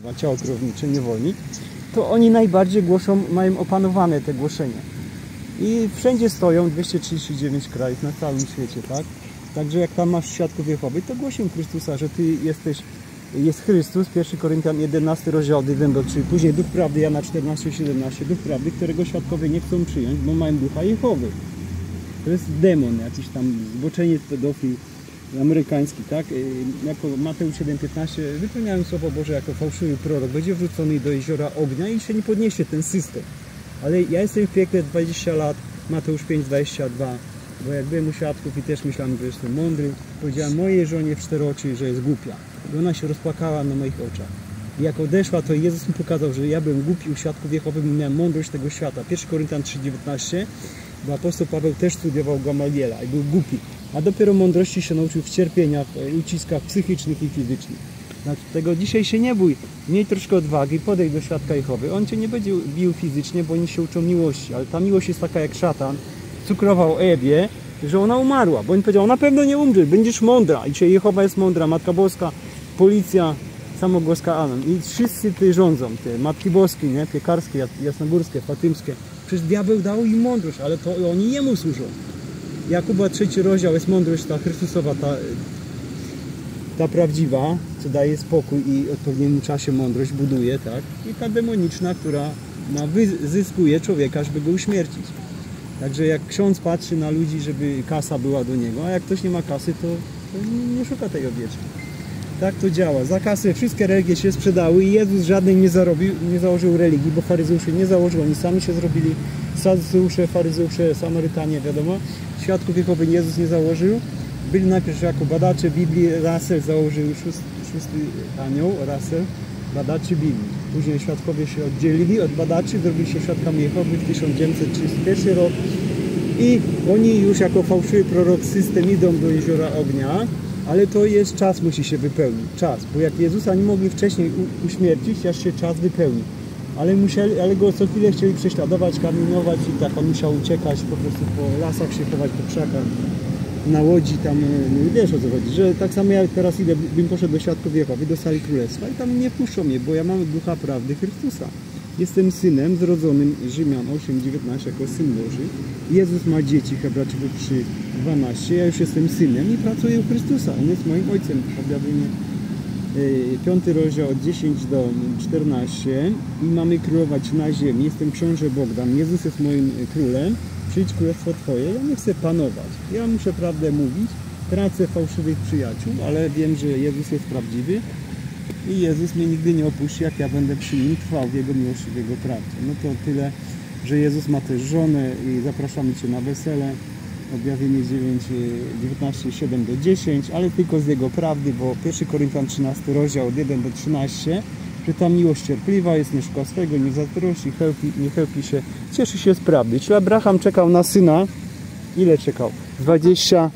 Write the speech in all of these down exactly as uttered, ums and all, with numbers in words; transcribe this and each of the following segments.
ciało krownicze, niewolnik, to oni najbardziej głoszą, mają opanowane te głoszenia. I wszędzie stoją, dwieście trzydzieści dziewięć krajów na całym świecie, tak? Także jak tam masz świadków Jehowy, to głosią Chrystusa, że Ty jesteś, jest Chrystus, pierwszy Koryntian jedenasty rozdział od pierwszego do trzeciego, później Duch Prawdy, Jana czternaście siedemnaście, Duch Prawdy, którego świadkowie nie chcą przyjąć, bo mają Ducha Jehowy. To jest demon, jakiś tam zboczeniec, pedofil amerykański, tak? Jako Mateusz siedem piętnaście wypełniają Słowo Boże jako fałszywy prorok, będzie wrzucony do jeziora ognia i się nie podniesie ten system. Ale ja jestem w piekle dwadzieścia lat, Mateusz pięć dwadzieścia dwa, bo jak byłem u świadków i też myślałem, że jestem mądry, powiedziałem mojej żonie w cztery oczy, że jest głupia. I ona się rozpłakała na moich oczach. I jak odeszła, to Jezus mi pokazał, że ja byłem głupi u świadków Jehowy, miałem mądrość tego świata. pierwszy Koryntian trzy dziewiętnaście, bo apostoł Paweł też studiował Gamaliela i był głupi. A dopiero mądrości się nauczył w cierpieniach, uciskach psychicznych i fizycznych. Dlatego dzisiaj się nie bój, miej troszkę odwagi, podejdź do świadka Jehowy. On cię nie będzie bił fizycznie, bo oni się uczą miłości, ale ta miłość jest taka jak szatan cukrował Ewie, że ona umarła, bo on powiedział, na pewno nie umrze, będziesz mądra. I dzisiaj Jehowa jest mądra, Matka Boska, policja, samogłoska Anon. I wszyscy ty rządzą, te Matki Boskie, nie? Piekarskie, jasnogórskie, fatymskie. Przecież diabeł dał im mądrość, ale to oni jemu służą. Jakuba trzeci rozdział jest mądrość ta Chrystusowa, ta, ta prawdziwa, co daje spokój i w odpowiednim czasie mądrość buduje, tak? I ta demoniczna, która ma, wyzyskuje człowieka, żeby go uśmiercić. Także jak ksiądz patrzy na ludzi, żeby kasa była do niego, a jak ktoś nie ma kasy, to, to nie szuka tej owieczki. Tak to działa. Za kasę wszystkie religie się sprzedały i Jezus żadnej nie zarobił, nie założył religii, bo faryzeusze nie założył, oni sami się zrobili. Saduceusze, faryzeusze, Samarytanie, wiadomo. Świadków Jehowy Jezus nie założył. Byli najpierw jako badacze Biblii, Russell założył szósty, szósty anioł, Russell, badaczy Biblii. Później świadkowie się oddzielili od badaczy, zrobili się świadkami Jehowy w tysiąc dziewięćset trzydziestym pierwszym rok i oni już jako fałszywy prorok system idą do jeziora ognia, ale to jest czas, musi się wypełnić, czas, bo jak Jezusa nie mogli wcześniej uśmiercić, aż się czas wypełni. Ale, musieli, ale go co chwilę chcieli prześladować, kamienować i tak, on musiał uciekać, po prostu po lasach się chować, po krzakach, na łodzi tam, no wiesz o co chodzi, że tak samo jak teraz idę, bym poszedł do świadków Jehowy, do sali królestwa i tam nie wpuszczą mnie, bo ja mam Ducha Prawdy Chrystusa. Jestem synem zrodzonym, Rzymian osiem dziewiętnaście, jako syn Boży. Jezus ma dzieci, Hebrajczyków trzy dwanaście, ja już jestem synem i pracuję u Chrystusa, on jest moim ojcem, objawienie. piąty rozdział od dziesięć do czternastu i mamy królować na ziemi. Jestem książę Bogdan, Jezus jest moim królem, przyjdź królestwo Twoje, ja nie chcę panować, ja muszę prawdę mówić, tracę fałszywych przyjaciół, ale wiem, że Jezus jest prawdziwy i Jezus mnie nigdy nie opuści, jak ja będę przy Nim trwał w Jego miłości, w Jego prawdzie. No to tyle, że Jezus ma też żonę i zapraszamy Cię na wesele. Objawienie dziewięć, dziewiętnaście, siedem do dziesięciu, ale tylko z Jego prawdy, bo pierwszy Koryntian trzynasty rozdział od pierwszego do trzynastego, że ta miłość cierpliwa jest, nie szuka swego, nie zazdrości, chełpi, nie chełpi się, cieszy się z prawdy. Czyli Abraham czekał na syna, ile czekał? dwadzieścia,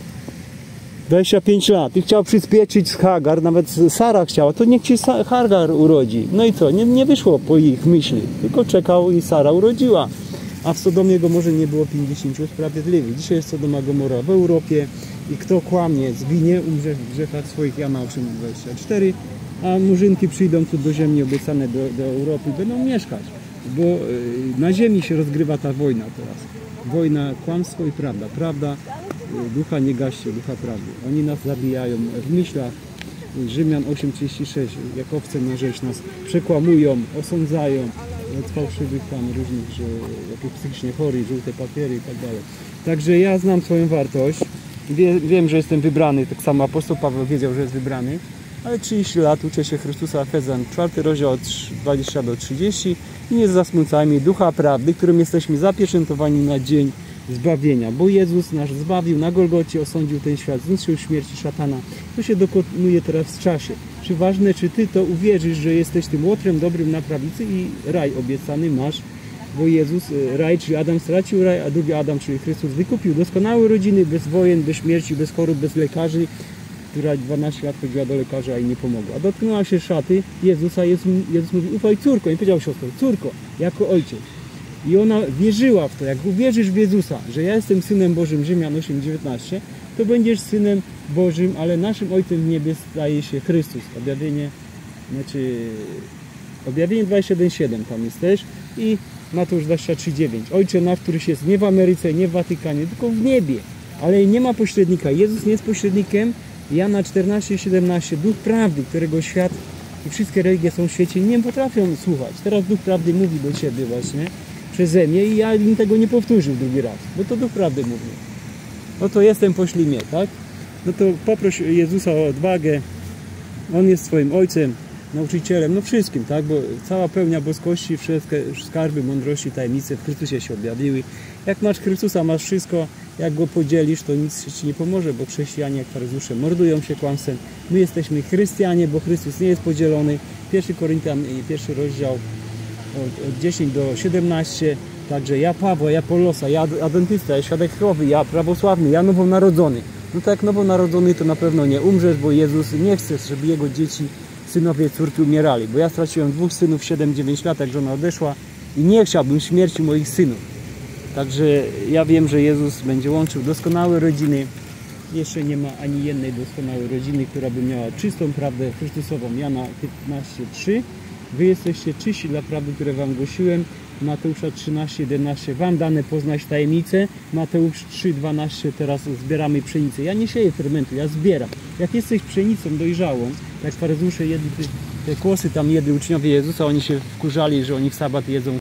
dwadzieścia pięć lat i chciał przyspieczyć z Hagar, nawet Sara chciała, to niech ci Hagar urodzi. No i co? Nie, nie wyszło po ich myśli, tylko czekał i Sara urodziła. A w Sodomie Gomorze nie było pięćdziesięciu sprawiedliwych. Dzisiaj jest Sodoma Gomora w Europie i kto kłamie, zginie, umrze w grzechach swoich. Jana osiem dwadzieścia cztery. A murzynki przyjdą tu do ziemi obiecane, do, do Europy, będą mieszkać. Bo na ziemi się rozgrywa ta wojna teraz. Wojna, kłamstwo i prawda. Prawda, ducha nie gaście, ducha prawdy. Oni nas zabijają w myślach. Rzymian osiem trzydzieści sześć, jak owce na rzeź nas przekłamują, osądzają od fałszywych tam różnych, że jakieś psychicznie chory, żółte papiery i tak dalej. Także ja znam swoją wartość, Wie, wiem, że jestem wybrany, tak samo apostoł Paweł wiedział, że jest wybrany, ale trzydzieści lat uczę się Chrystusa, Efezjan czwarty rozdział od dwudziestego do trzydziestego i nie zasmucajmy ducha prawdy, którym jesteśmy zapieczętowani na dzień zbawienia, bo Jezus nas zbawił, na Golgocie osądził ten świat, zniszczył śmierci szatana. To się dokonuje teraz w czasie. Czy ważne, czy Ty to uwierzysz, że jesteś tym łotrem dobrym na prawicy i raj obiecany masz, bo Jezus, raj, czyli Adam stracił raj, a drugi Adam, czyli Chrystus, wykupił doskonałe rodziny, bez wojen, bez śmierci, bez chorób, bez lekarzy, która dwanaście lat chodziła do lekarza, a jej nie pomogła. A dotknęła się szaty Jezusa, Jezus, Jezus mówi, ufaj córko, i powiedział siostrze, córko, jako ojciec. I ona wierzyła w to, jak uwierzysz w Jezusa, że ja jestem Synem Bożym, Rzymian osiem dziewiętnaście, to będziesz Synem Bożym, ale naszym Ojcem w niebie staje się Chrystus. Objawienie znaczy Objawienie dwadzieścia jeden siedem tam jest też i Mateusz dwadzieścia trzy dziewięć. Ojcze nasz, któryś jest nie w Ameryce, nie w Watykanie, tylko w niebie. Ale nie ma pośrednika. Jezus nie jest pośrednikiem. Jana czternaście siedemnaście. Duch prawdy, którego świat i wszystkie religie są w świecie nie potrafią słuchać. Teraz Duch prawdy mówi do ciebie właśnie przeze mnie i ja bym tego nie powtórzył drugi raz, bo to Duch prawdy mówi. No to jestem, poślij mnie, tak? No to poproś Jezusa o odwagę. On jest twoim Ojcem, nauczycielem, no wszystkim, tak? Bo cała pełnia boskości, wszystkie skarby, mądrości, tajemnice w Chrystusie się objawiły. Jak masz Chrystusa, masz wszystko, jak Go podzielisz, to nic ci nie pomoże, bo chrześcijanie jak faryzeusze mordują się kłamstwem. My jesteśmy chrystianie, bo Chrystus nie jest podzielony. Pierwszy Koryntian, pierwszy rozdział od, od dziesięć do siedemnastu. Także ja Pawła, ja Polosa, ja adwentysta, ja świadek Jehowy, ja prawosławny, ja nowonarodzony. No tak jak nowonarodzony to na pewno nie umrzesz, bo Jezus nie chce, żeby Jego dzieci, synowie, córki umierali. Bo ja straciłem dwóch synów, siedem dziewięć lat, jak żona odeszła i nie chciałbym śmierci moich synów. Także ja wiem, że Jezus będzie łączył doskonałe rodziny. Jeszcze nie ma ani jednej doskonałej rodziny, która by miała czystą prawdę Chrystusową. Jana piętnaście trzy. Wy jesteście czyści dla prawdy, które wam głosiłem. Mateusza trzynaście jedenaście. Wam dane poznać tajemnicę. Mateusz trzy dwanaście. Teraz zbieramy pszenicę. Ja nie sieję fermentu, ja zbieram. Jak jesteś pszenicą dojrzałą, jak faryzeusze jedli te kłosy, tam jedli uczniowie Jezusa, oni się wkurzali, że oni w sabat jedzą